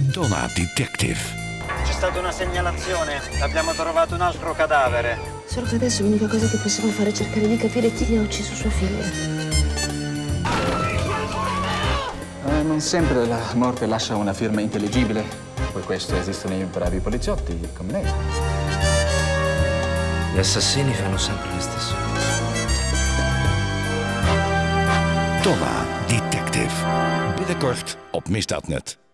Donna Detective. C'è stata una segnalazione, abbiamo trovato un altro cadavere. Solo che adesso l'unica cosa che possiamo fare è cercare di capire chi ha ucciso sua figlia. Non sempre la morte lascia una firma intelligibile. Per questo esistono i bravi poliziotti come lei. Gli assassini fanno sempre le stesse cose. Donna Detective. Binnenkort op Misdaad.net.